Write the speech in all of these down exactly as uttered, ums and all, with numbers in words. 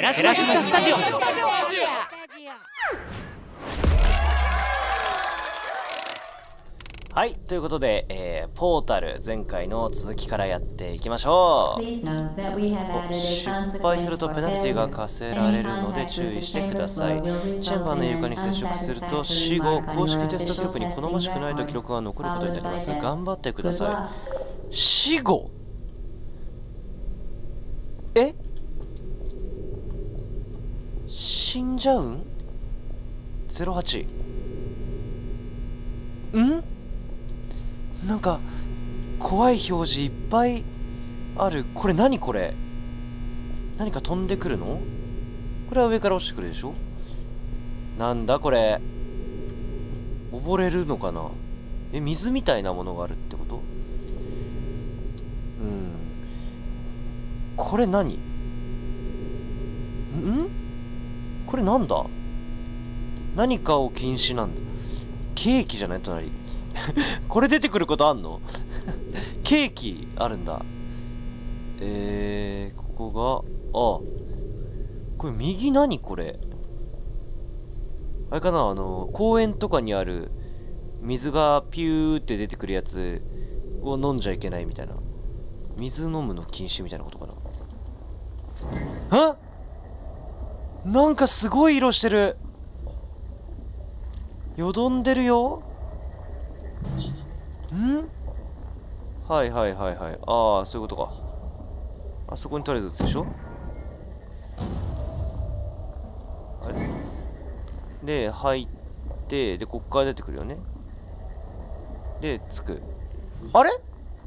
寺島ヒットスタジオ。はい、ということで、えー、ポータル前回の続きからやっていきましょう。失敗するとペナルティが課せられるので注意してください。チェンバーの床に接触すると死後公式テスト記録に好ましくないと記録が残ることになります。頑張ってください。死後え死んじゃうん ?ゼロはち んなんか怖い表示いっぱいある。これ何これ何か飛んでくるの？これは上から落ちてくるでしょ。なんだこれ溺れるのかな。え、水みたいなものがあるってこと？うん、これ何？ん？これなんだ？何かを禁止なんだ。ケーキじゃない？隣これ出てくることあんの？ケーキあるんだ。えー、ここが、あ、これ右何これ？あれかな、あの、公園とかにある水がピューって出てくるやつを飲んじゃいけないみたいな。水飲むの禁止みたいなことかな。あ？なんかすごい色してる。よどんでるよ。ん？はいはいはいはい。ああ、そういうことか。あそこにとりあえず打つでしょ。あれで、入って、で、こっから出てくるよね。で、つく。あれ？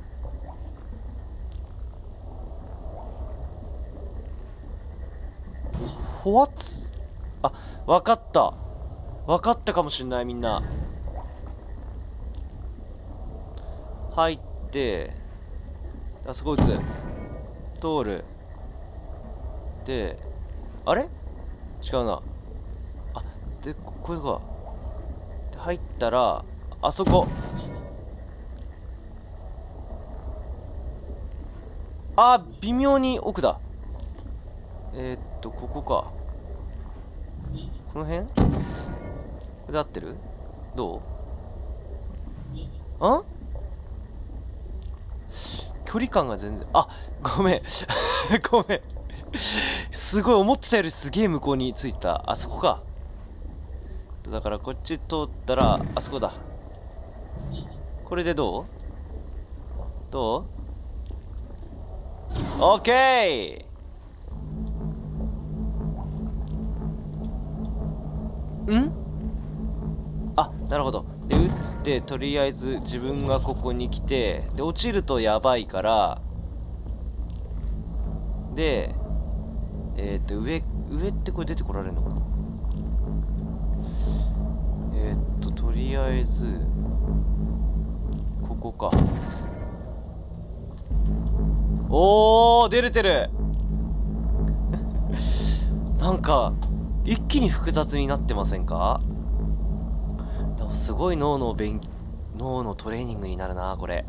ホワッツ？あ、わかった。わかったかもしんない、みんな。入って、あそこ打つ。通る。で、あれ？違うな。あ、で、ここれか。で、入ったら、あそこ。あ、微妙に奥だ。えー、っと、ここか。この辺？これで合ってる？どう？あ？距離感が全然、あ、ごめんごめんすごい思ってたよりすげえ向こうに着いた。あそこか。だからこっち通ったらあそこだ。これでどう？どう？オッケー。ん？あ、なるほど。で、打ってとりあえず自分がここに来て、で落ちるとやばいから、でえー、っと上上ってこれ出てこられるのかな。えー、っととりあえずここか。おー、出れてるなんか一気に複雑になってませんか？でもすごい脳の勉脳のトレーニングになるなこれ。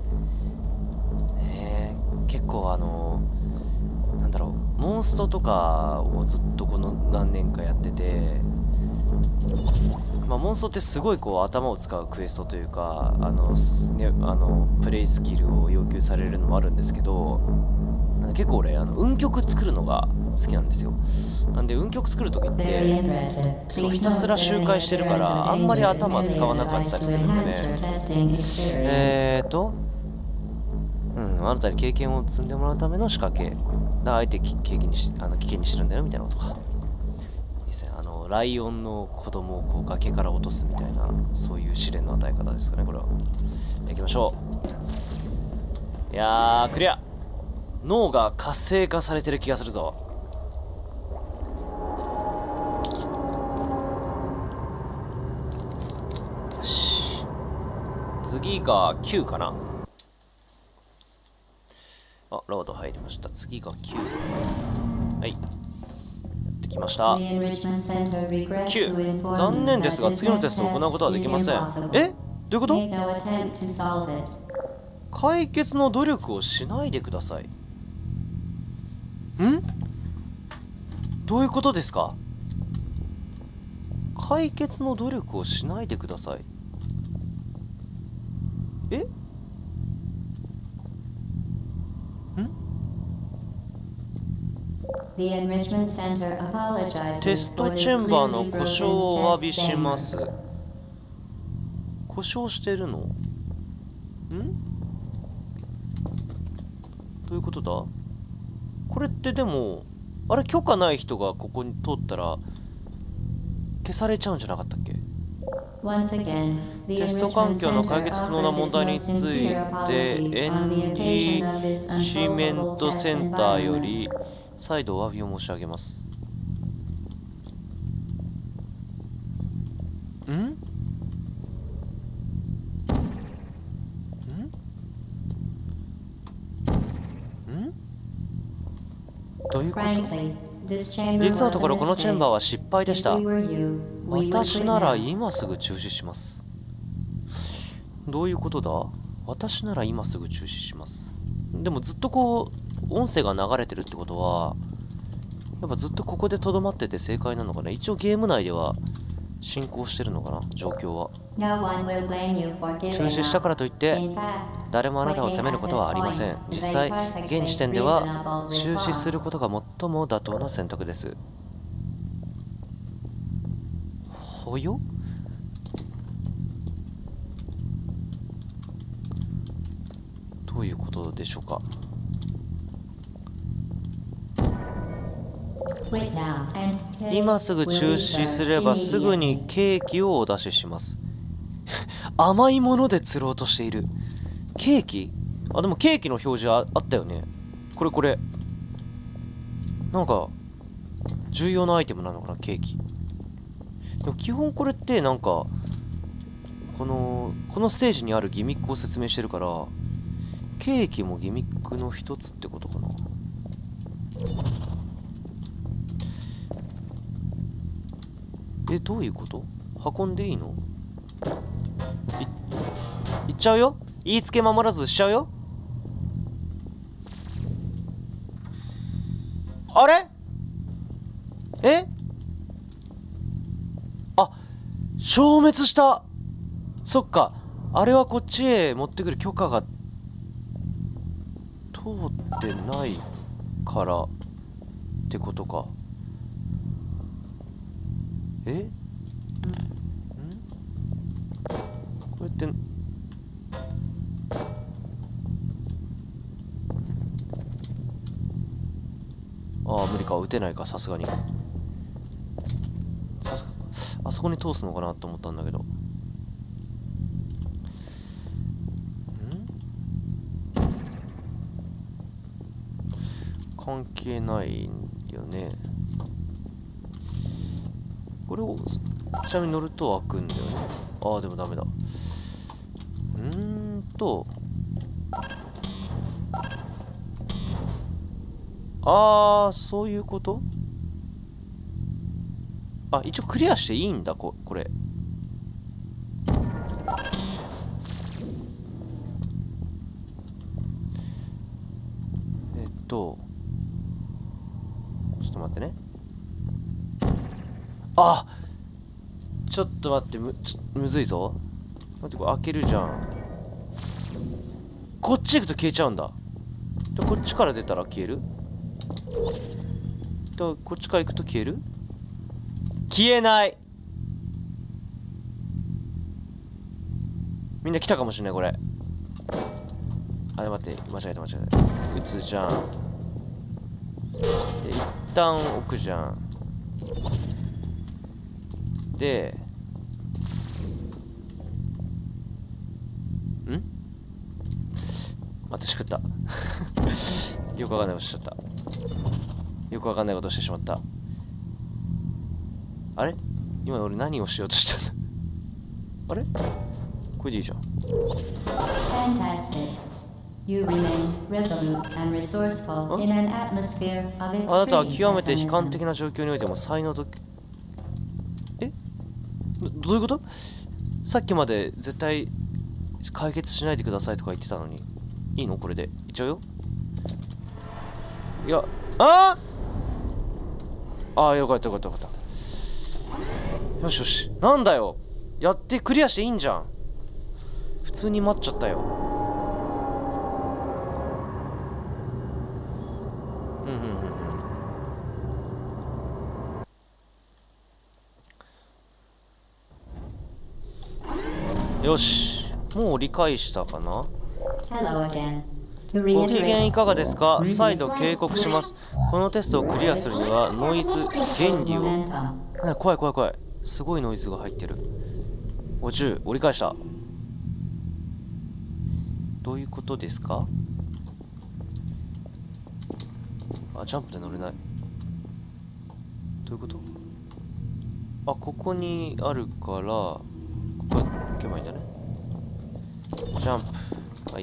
ねえ、結構あのなんだろう、モンストとかをずっとこの何年かやってて、まあモンストってすごいこう頭を使うクエストというか、あの、ね、あのプレイスキルを要求されるのもあるんですけど、結構俺あの運曲作るのが好きなんですよ。なんで運曲作るときってひたすら周回してるからあんまり頭使わなかったりするんでね。えーとうんあなたに経験を積んでもらうための仕掛けだ、相手経験にしあの危険にしてるんだよみたいなことか。いいですね。あのライオンの子供をこう崖から落とすみたいな、そういう試練の与え方ですかねこれは。行きましょう。いやークリア。脳が活性化されてる気がするぞ。よし、次がきゅうかな。あ、ロード入りました。次がきゅう。はい、やってきました。きゅう。残念ですが次のテストを行うことはできません。え、どういうこと？解決の努力をしないでください。ん？ どういうことですか？解決の努力をしないでください。え？ん？テストチェンバーの故障をお詫びします。故障してるの？ん？どういうことだ？これってでもあれ、許可ない人がここに通ったら消されちゃうんじゃなかったっけ？テスト環境の解決不能な問題についてエンリッシメントセンターより再度お詫びを申し上げます。ん？ん？ん？どういうこと？実のところこのチェンバーは失敗でした。私なら今すぐ中止します。どういうことだ？私なら今すぐ中止します。でもずっとこう音声が流れてるってことはやっぱずっとここでとどまってて正解なのかな。一応ゲーム内では進行してるのかな、状況は。中止したからといって誰もあなたを責めることはありません。実際現時点では中止することが最も妥当な選択です。ほよ？どういうことでしょうか。今すぐ中止すればすぐにケーキをお出しします。甘いもので釣ろうとしている。ケーキ？あ、でもケーキの表示 あ, あったよね。これこれなんか重要なアイテムなのかな、ケーキ。でも基本これってなんかこのこのステージにあるギミックを説明してるから、ケーキもギミックの一つってことかな。え、どういうこと？運んでいいの？い、いっちゃうよ。言いつけ守らずしちゃうよ。あれ？え？あ、消滅した。そっか、あれはこっちへ持ってくる許可が通ってないからってことか。え？ん？これってああ、無理か、撃てないか、さすがに。さすがあそこに通すのかなと思ったんだけど。ん？関係ないよね。これをちなみに乗ると開くんだよね。ああ、でもダメだ。うーんとああ、そういうこと？あ、一応クリアしていいんだ、こ、これ。えっと、ちょっと待ってね。あ、ちょっと待って、む、ちょむずいぞ。待って、これ開けるじゃん。こっち行くと消えちゃうんだ。で、こっちから出たら消える？で、こっちから行くと消える？消えない。みんな来たかもしれない、これ。あ、待って、間違えた間違えた。撃つじゃん。で、一旦置くじゃん。で、ん？待って、しくった。よくわかんないことしちゃった。よくわかんないことしてしまった。あれ？今俺何をしようとしたんだ。あれ？これでいいじゃん。あなたは極めて悲観的な状況においても才能と。え？どういうこと？さっきまで絶対解決しないでくださいとか言ってたのに。いいの？これでいっちゃうよ。いや、あああ、よかったよかったよかった。よしよし。なんだよ、やってクリアしていいんじゃん。普通に待っちゃったよ。うんうんうんうん。よし、もう理解したかな。ご機嫌いかがですか。再度警告します。このテストをクリアするにはノイズ原理を、怖い怖い怖い、すごいノイズが入ってる。ごじゅう折り返した。どういうことですか。あ、ジャンプで乗れない。どういうこと。あ、ここにあるからここ行けばいいんだね。ジャンプ、はい。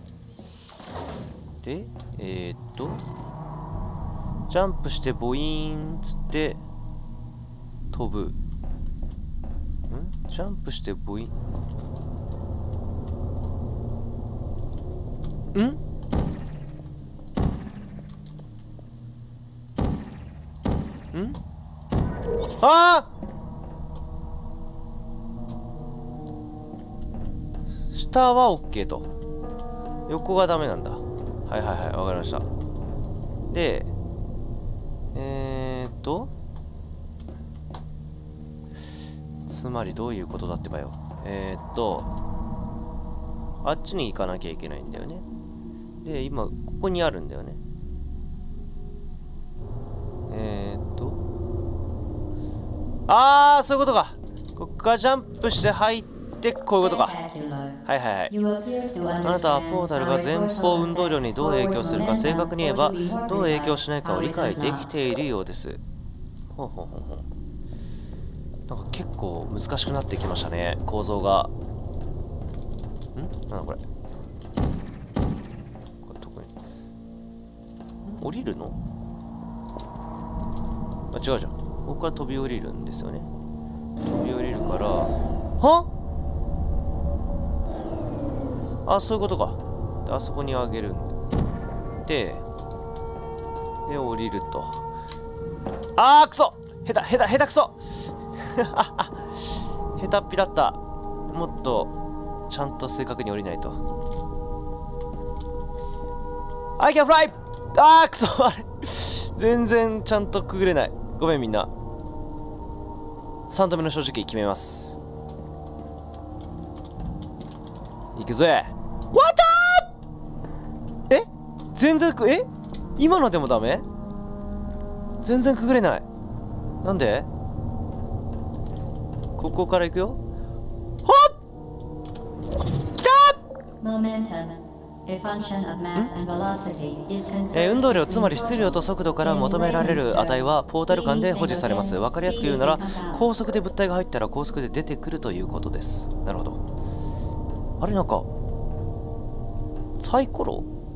で、えー、っとジャンプしてボイーンつって飛ぶ。んジャンプしてボインんんあー、下は OK と、横がダメなんだ。はいはいはい、わかりました。で、えーっとつまりどういうことだってばよ。えーっとあっちに行かなきゃいけないんだよね。で、今ここにあるんだよね。えーっとあー、そういうことか。ここからジャンプして入ってこういうことか。はいはいはい。あなたはポータルが前方運動量にどう影響するか、正確に言えばどう影響しないかを理解できているようです。ほうほうほうほう。なんか結構難しくなってきましたね、構造が。んなんだこれ。これどこに降りるの。あ、違うじゃん。ここから飛び降りるんですよね。飛び降りるから、はあ、そういうことか。で、あそこにあげるんで、で、降りると。あー、くそ、下手、下手、下手くそ下手っぴだった。もっと、ちゃんと正確に降りないと。I can fly! あー、くそ、あれ。全然ちゃんとくぐれない。ごめんみんな。さんどめの正直決めます。いくぜ。わったー。え、全然く、え今のでもダメ。全然くぐれない。なんで。ここから行くよ。ほっ、きたー。えー、運動量、つまり質量と速度から求められる値はポータル間で保持されます。分かりやすく言うなら、高速で物体が入ったら高速で出てくるということです。なるほど。あれ、なんかサイコロ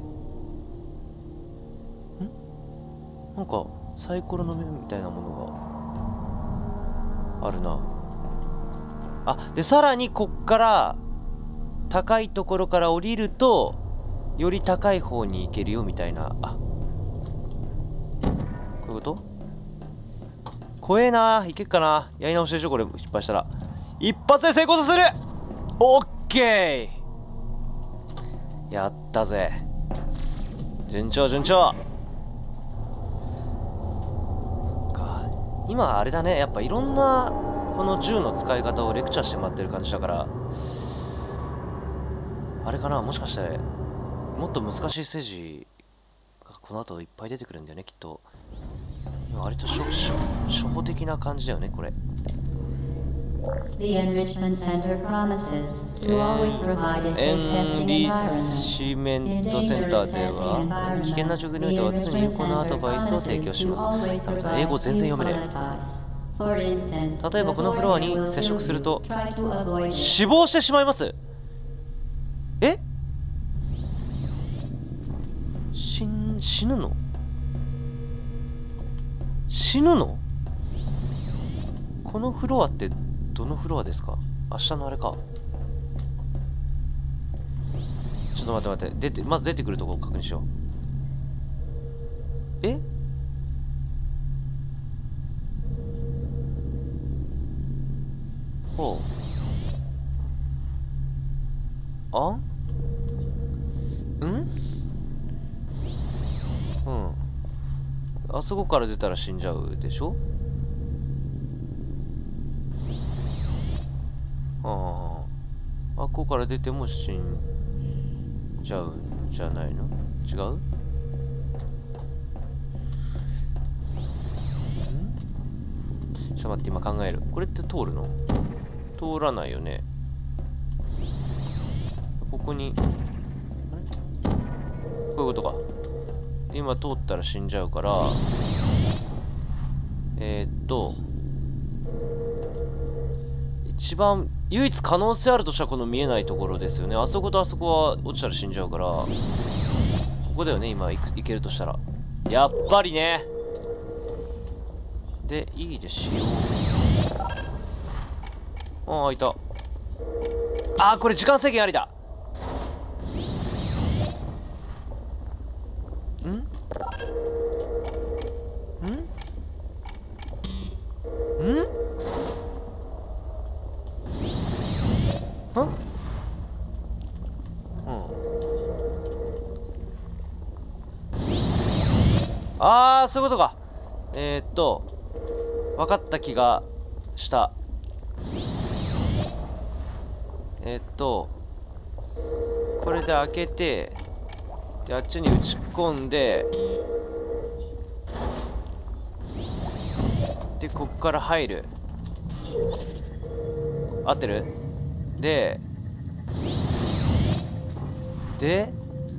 んなんかサイコロの目みたいなものがあるな。あ、でさらにこっから高いところから降りるとより高い方に行けるよみたいな。あ、こういうこと。怖えな。いけっかな。やり直しでしょこれ。失敗したら一発で成功させる。オッケー、やったぜ。順調順調。そっか、今あれだね、やっぱいろんなこの銃の使い方をレクチャーしてもらってる感じだから、あれかな、もしかしてもっと難しいステージがこの後いっぱい出てくるんだよねきっと。割と初初歩的な感じだよねこれ。エンリッシュメントセンターでは危険な状況においては常に有効なアドバイスを提供します。英語全然読めねえ。例えばこのフロアに接触すると死亡してしまいます。え、死ん死ぬの死ぬのこのフロアってどのフロアですか。明日のあれか。ちょっと待って待って、出てまず出てくるところを確認しよう。えほう。あんうんうんあそこから出たら死んじゃうでしょ。ああ、あっこから出ても死んじゃうんじゃないの。違う。んちょっと待って、今考える。これって通るの？通らないよね。ここに、あれ？こういうことか。今通ったら死んじゃうから、えー、っと、一番唯一可能性あるとしたらこの見えないところですよね。あそことあそこは落ちたら死んじゃうから、ここだよね、今行く、行けるとしたら。やっぱりね。で、いいですよ。ああ、開いた。ああ、これ時間制限ありだ。んんんんうん。ああ、そういうことか。えー、っと分かった気がした。えー、っとこれで開けて、であっちに打ち込んで、でこっから入る。合ってる？でで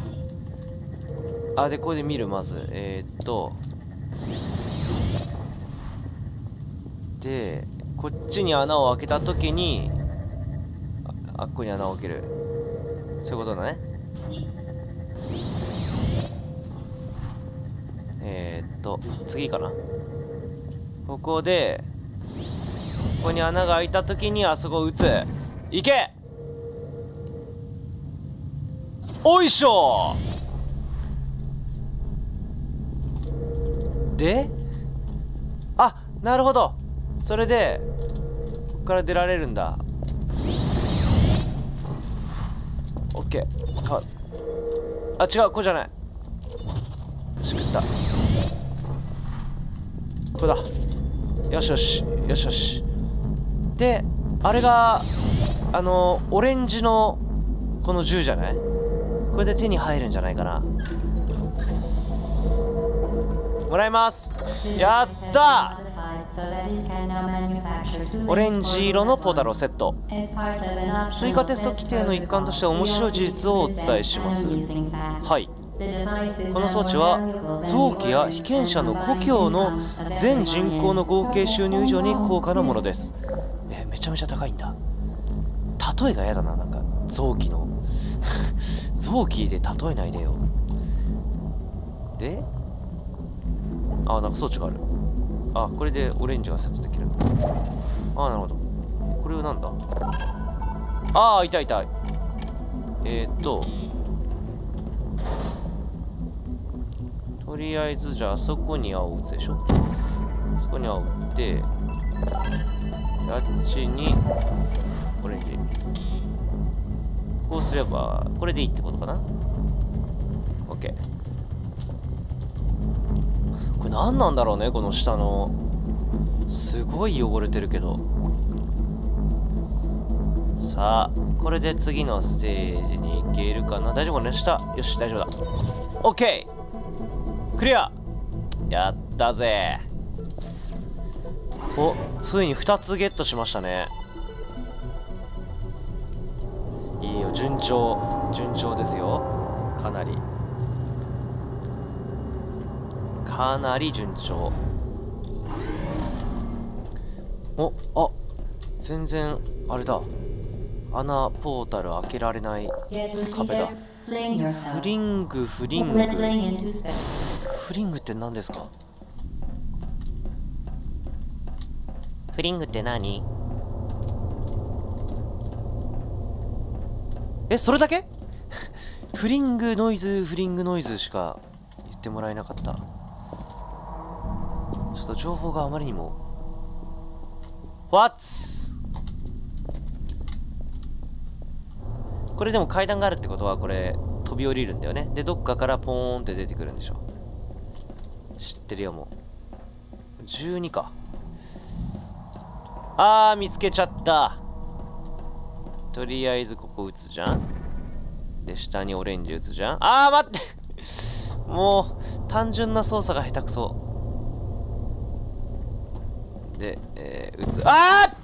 あでこれで見る。まずえー、っとでこっちに穴を開けたときに あ, あっこに穴を開ける。そういうことだね。えー、っと次かな。ここでここに穴が開いたときにあそこを打つ。いけ。おいしょ。であ、なるほど。それでここから出られるんだ。オッケーか。あ、違う、これじゃない。しくった。これだ。よしよしよしよし。であれがあのオレンジのこの銃じゃない？これで手に入るんじゃないかな。もらいます。やったー。オレンジ色のポータルをセット。追加テスト規定の一環として面白い事実をお伝えします。はい、この装置は臓器や被験者の故郷の全人口の合計収入以上に高価なものです。えめちゃめちゃ高いんだ。例えがやだな。なんか臓器の臓器で例えないでよ。であ、なんか装置がある。あ、これでオレンジがセットできる。あ、なるほど。これはなんだ。ああ、痛い痛い。えー、っととりあえずじゃああそこに青を打つでしょ。あそこに青を打って、あっちにオレンジ。こうすればこれでいいってことかな。 OK。 これ何なんだろうね、この下の。すごい汚れてるけど。さあこれで次のステージに行けるかな。大丈夫かね。下よし大丈夫だ。 OK クリア。やったぜ。お、ついにふたつゲットしましたね。いいよ、順調順調ですよ。かなりかなり順調。お、あ、全然あれだ。穴ポータル開けられない壁だ。フリングフリングフリングって何ですか？フリングって何？え、それだけ？フリングノイズフリングノイズしか言ってもらえなかった。ちょっと情報があまりにも。 What？ これでも階段があるってことは、これ飛び降りるんだよね。でどっかからポーンって出てくるんでしょ。知ってるよ。もうじゅうにか。あー見つけちゃった。とりあえずここ打つじゃん。で下にオレンジ打つじゃん。あー待ってもう単純な操作が下手くそで、えー、打つ。あー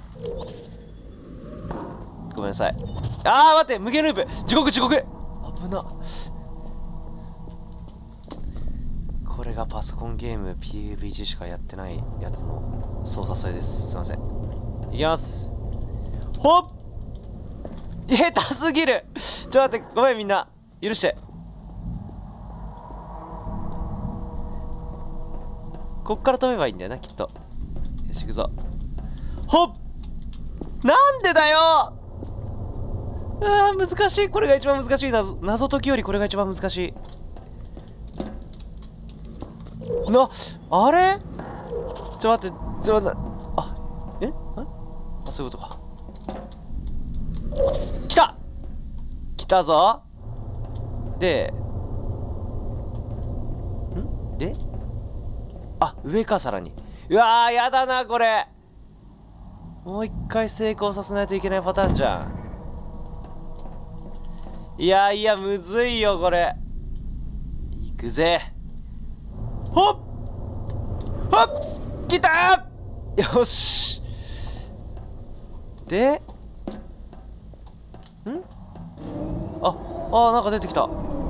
ごめんなさい。あー待って、無限ループ、地獄地獄、危な。これがパソコンゲーム ピーユービージー しかやってないやつの操作性です。すいません。いきます。ほっ、下手すぎる。ちょっと待って、ごめんみんな許して。こっから飛べばいいんだよなきっと。よし行くぞ。ほっ、なんでだよ。あー難しい。これが一番難しい。謎謎解きよりこれが一番難しいな。あれちょっと待って、ちょっと待って、あえあそういうことか。来た来たぞ。でんであ上か。さらにうわーやだなこれ。もう一回成功させないといけないパターンじゃん。いやいやむずいよこれ。いくぜ。ほっほっ来たー。よし。でんああなんか出てきた。ん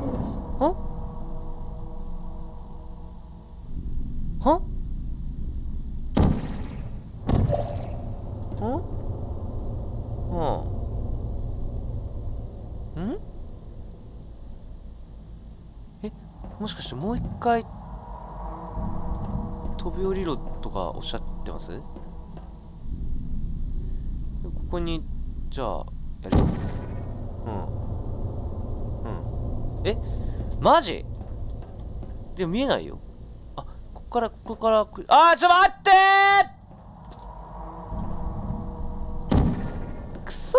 はんうんんえもしかしてもう一回飛び降りろとかおっしゃってます？ここにじゃあやるよ。うんうんえマジでも見えないよ。あここからここからあーちょっと待ってーくそ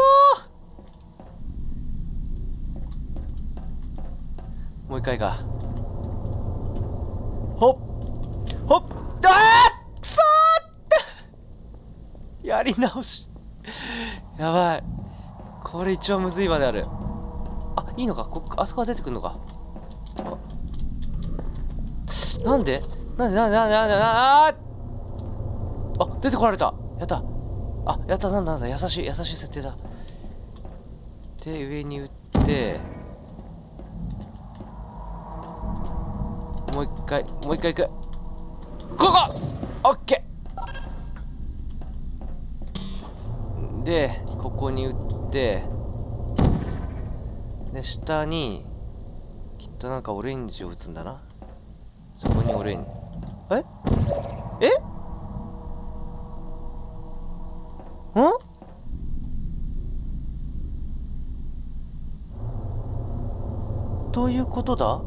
ー。もう一回か。ほっほっあーくそーやり直しやばい。これ一番むずいまである。あいいのかこあそこは出てくるのか。なんでなんでなんでなんでなんでああ出てこられた。やったあやったなんだなんだ優しい優しい設定だ。で上に打ってもう一回もう一回行く。ここオッケーでここに打ってで下にきっとなんかオレンジを打つんだな。そこにオレンジええんどういうことだ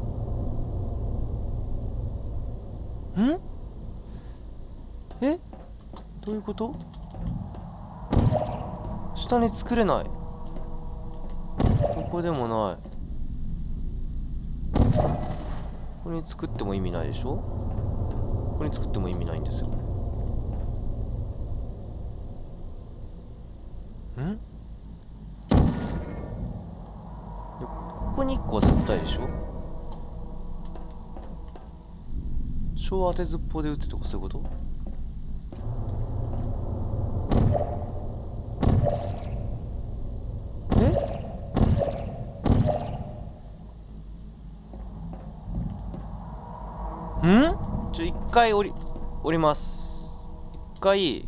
んえどういうこと。下に作れない。ここでもない。ここに作っても意味ないでしょ。ここに作っても意味ないんですよ。んここにいっこは絶対でしょ。超当てずっぽうで打ってとかそういうこと。んちょ一回降り降ります。一回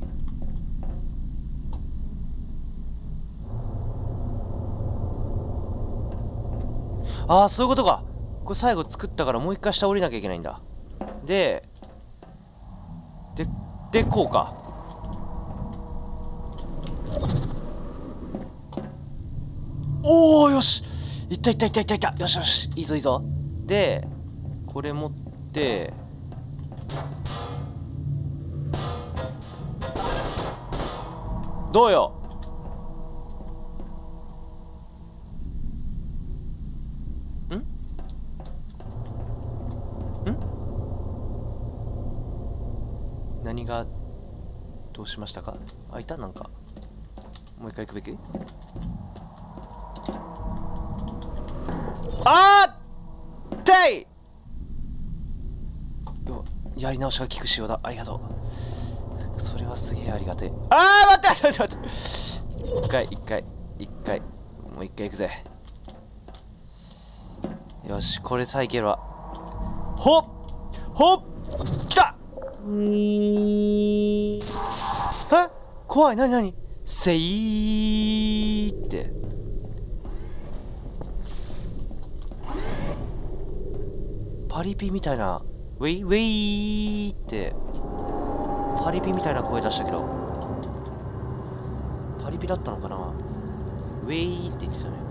ああそういうことか。これ最後作ったからもう一回下降りなきゃいけないんだ。でででこうか。おおよしいったいったいったいったいった。よしよしいいぞいいぞ。でこれ持ってどうよ。 何がどうしましたか？開いた？なんかもう一回行くべき？あーっていやり直しが効く仕様だ。ありがとう。それはすげえありがてえ。あー待って待って待って一回一回一回もう一回行くぜ。よし、これさえいけるわ。ほっほっきた。え怖い。なになにせいーってパリピみたいなウェイウェイってパリピみたいな声出したけどパリピだったのかな。ウェイって言ってたね。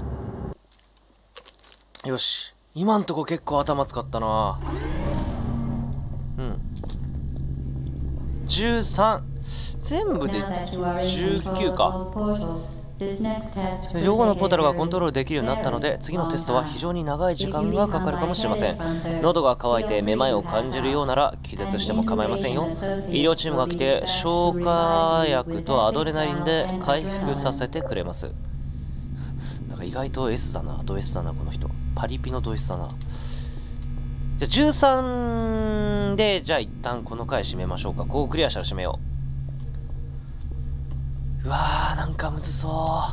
よし、今んとこ結構頭使ったな。うん、じゅうさん全部でじゅうきゅうか。両方のポータルがコントロールできるようになったので、次のテストは非常に長い時間がかかるかもしれません。喉が渇いてめまいを感じるようなら気絶しても構いませんよ。医療チームが来て消化薬とアドレナリンで回復させてくれます。なんか意外と S だな、ド S だなこの人。パリピのド S だな。じゃあじゅうさんで、じゃあ一旦この回締めましょうか。ここクリアしたら締めよう。うわー、なんかむずそう。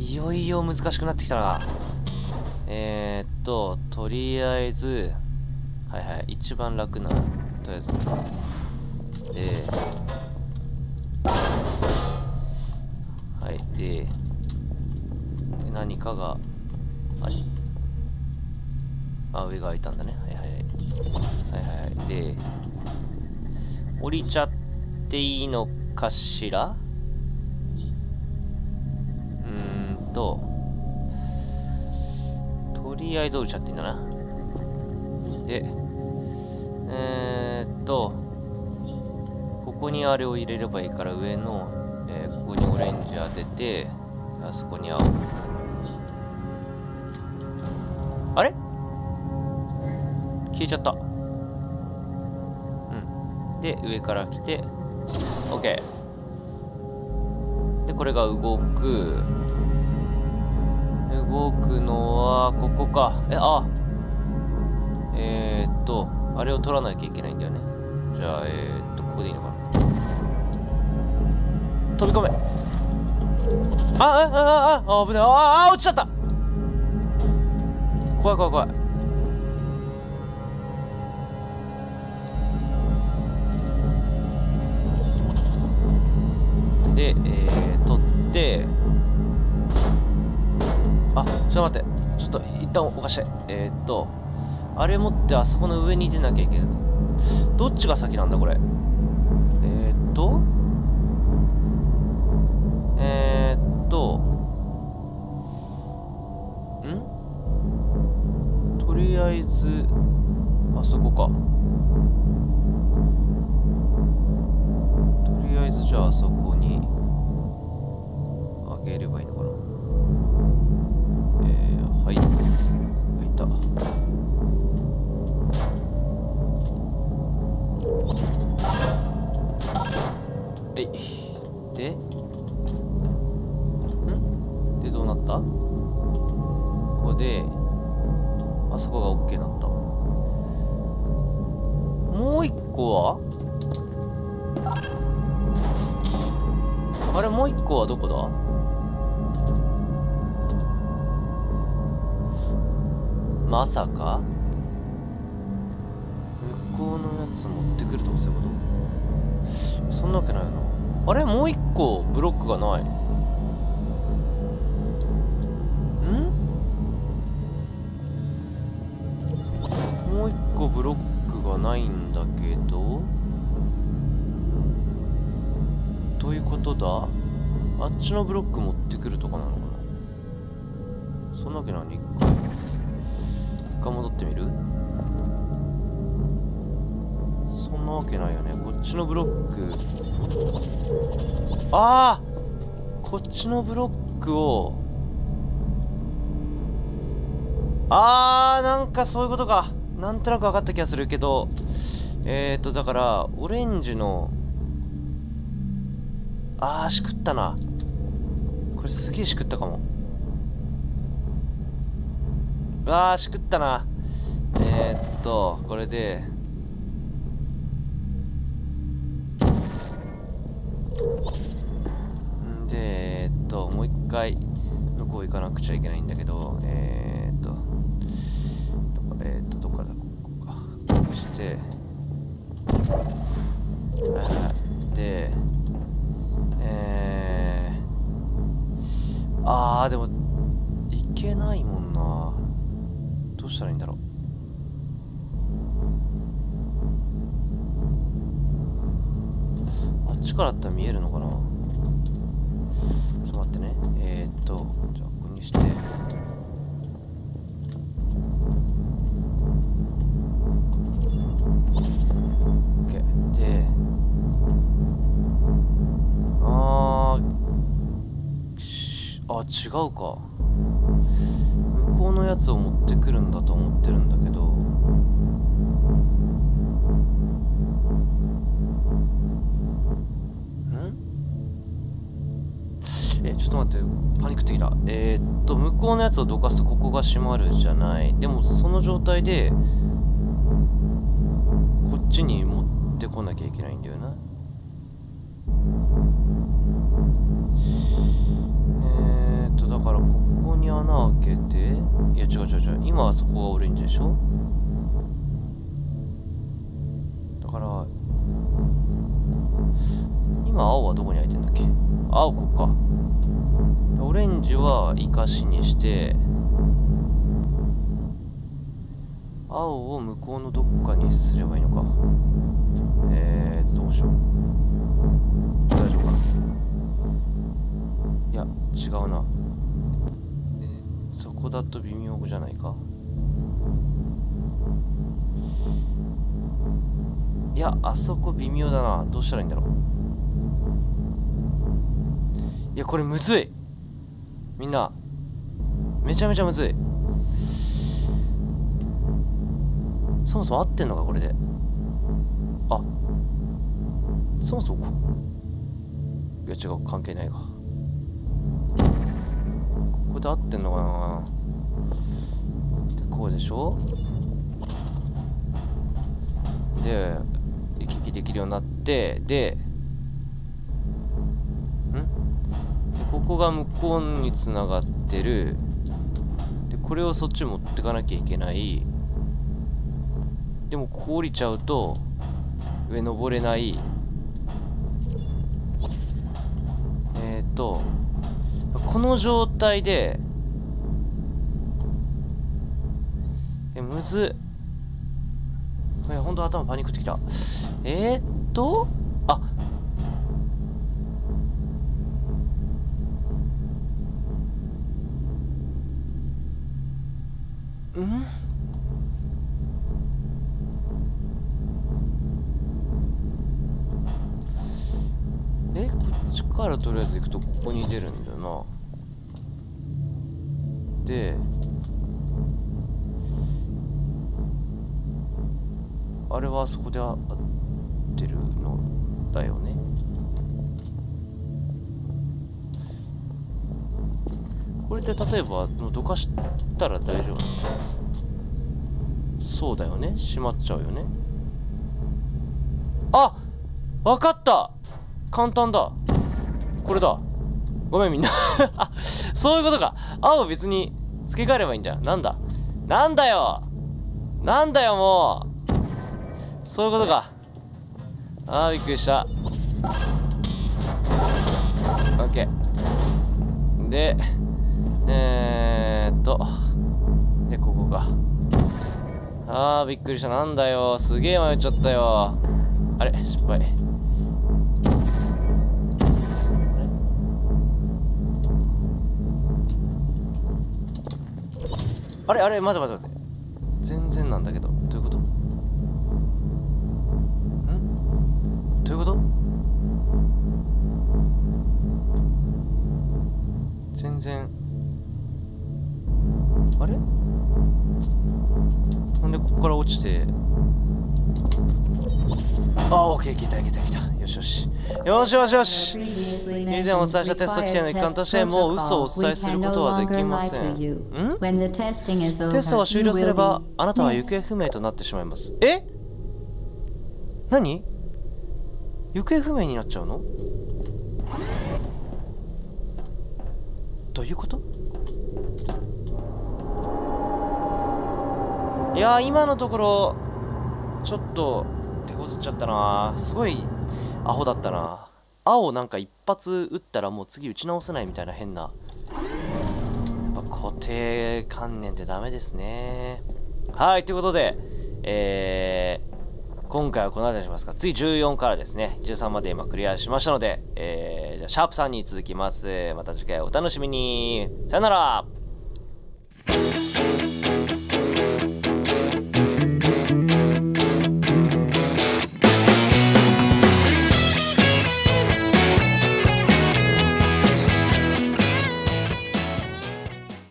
いよいよ難しくなってきたな。えー、っととりあえずはいはい、一番楽なとりあえずで、はいで何かがあれ、あ、上が開いたんだね。はいはいはいはいはい。で降りちゃっていいのかしら。うーんととりあえず降りちゃっていいんだな。でえー、っとここにあれを入れればいいから、上の、えー、ここにオレンジ当てて、あそこに青。あれ消えちゃった。うんで上から来て OK で、これが動く動くのはここか。えあえー、っとあれを取らなきゃいけないんだよね。じゃあえー、っとここでいいのかな。飛び込め。あああああ危ない。ああ落ちちゃった。怖い怖い怖い。で、えー、取ってあ、ちょっと待って、ちょっと一旦おかして。えー、っとあれ持ってあそこの上に出なきゃいけない。どっちが先なんだこれ。えー、っとえー、っとんとりあえずあそこか。とりあえずじゃああそこにあげればいいのかな。えー、はい、入った。えいでんでどうなった？ここであそこが OK になった。もう一個はあれ、もう一個はどこだ？まさか向こうのやつ持ってくるとかそういうこと？そんなわけないよな。あれ、もう一個ブロックがない。ん？もう一個ブロックがないんだけど、どういうことだ？あっちのブロック持ってくるとかなのかな。そんなわけないのに一回一回戻ってみる？そんなわけないよね。こっちのブロック、ああこっちのブロックを、あーなんかそういうことか。なんとなく分かった気がするけど、 えーとだからオレンジのあーしくったな。これすげえしくったかも。あーしくったな。えーっとこれでんでえーっともう一回向こう行かなくちゃいけないんだけど、えーっとえーっとどっからだ、ここか。こうしてでえー、あーでもいけないもんな。どうしたらいいんだろう。あっちからだったら見えるのかな。ちょっと待ってね。えー、っとじゃあここにしてで、あーあ違うか。向こうのやつを持ってくるんだと思ってるんだけど、んえちょっと待って、パニックってきた。えー、っと向こうのやつをどかすとここが閉まるじゃない。でもその状態でこっちに持ってこなきゃいけないんだよな。えー、っとだからここに穴開けて、いや違う違う違う、今はそこがオレンジでしょ。だから今青はどこに開いてんだっけ。青こっか。オレンジは生かしにして青を向こうのどっかにすればいいのか。えーどうしよう。大丈夫かな。いや違うな。そこだと微妙じゃないか。いやあそこ微妙だな。どうしたらいいんだろう。いやこれむずい。みんなめちゃめちゃむずい。そもそも合ってんのかこれで。あそもそもこいや違う、関係ないか。ここで合ってんのかな。でこうでしょ。で行き来できるようになって、でんでここが向こうにつながってる。でこれをそっち持ってかなきゃいけない。でもここ降りちゃうと上登れない。えっとこの状態でえむずっ。いやほんと頭パニックってきた。えー、っとあんえこっちからとりあえず行くとここに出るんだよな。であれはあそこで合ってるのだよね。これで例えばどかしたら大丈夫。そうだよね、閉まっちゃうよね。あわかった、簡単だこれだ。ごめんみんなそういうことか。青別に付け替えればいいんだよ。なんだなんだよなんだよもうそういうことか。あーびっくりした。オッケーでえー、っとでここか。あーびっくりした。なんだよすげえ迷っちゃったよ。あれ失敗。あれあれ待て待て待て、全然なんだけど。どういうこと？んどういうこと？全然あれなんでここから落ちて、あ、オッケー、いけたいけたいけた。よしよしよしよしよし。以前お伝えしたテスト規定の一環としてもう嘘をお伝えすることはできません。ん？テストが終了すればあなたは行方不明となってしまいます。え？何？行方不明になっちゃうの？どういうこと？いやー、今のところちょっと手こずっちゃったな。すごいアホだったな。青なんか一発撃ったらもう次打ち直せないみたいな変な。やっぱ固定観念ってダメですね。はい、ということで、えー、今回はこの辺りにしますか。次じゅうよんからですね。じゅうさんまで今クリアしましたので、えー、じゃあシャープさんに続きます。また次回お楽しみに。さよなら。